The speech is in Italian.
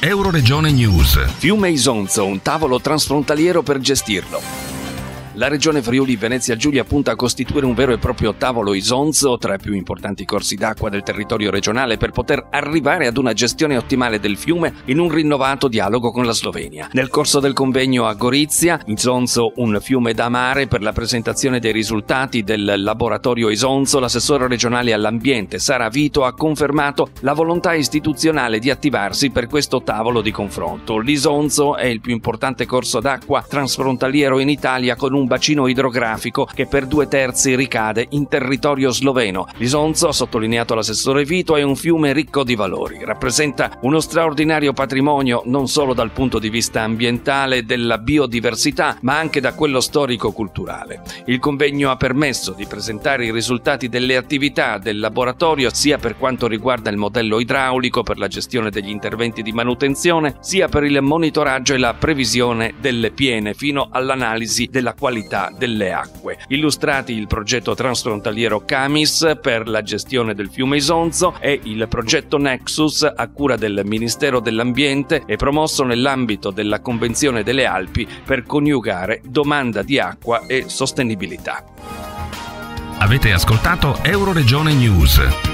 Euroregione News. Fiume Isonzo, un tavolo transfrontaliero per gestirlo. La Regione Friuli Venezia Giulia punta a costituire un vero e proprio tavolo Isonzo tra i più importanti corsi d'acqua del territorio regionale per poter arrivare ad una gestione ottimale del fiume in un rinnovato dialogo con la Slovenia. Nel corso del convegno a Gorizia, Isonzo, un fiume da mare, per la presentazione dei risultati del laboratorio Isonzo, l'assessore regionale all'ambiente Sara Vito ha confermato la volontà istituzionale di attivarsi per questo tavolo di confronto. L'Isonzo è il più importante corso d'acqua transfrontaliero in Italia, con un bacino idrografico che per 2/3 ricade in territorio sloveno. L'Isonzo, ha sottolineato l'assessore Vito, è un fiume ricco di valori. Rappresenta uno straordinario patrimonio non solo dal punto di vista ambientale e della biodiversità, ma anche da quello storico-culturale. Il convegno ha permesso di presentare i risultati delle attività del laboratorio, sia per quanto riguarda il modello idraulico per la gestione degli interventi di manutenzione, sia per il monitoraggio e la previsione delle piene, fino all'analisi della qualità delle acque. Illustrati il progetto transfrontaliero CAMIS per la gestione del fiume Isonzo e il progetto Nexus a cura del Ministero dell'Ambiente e promosso nell'ambito della Convenzione delle Alpi per coniugare domanda di acqua e sostenibilità. Avete ascoltato Euroregione News.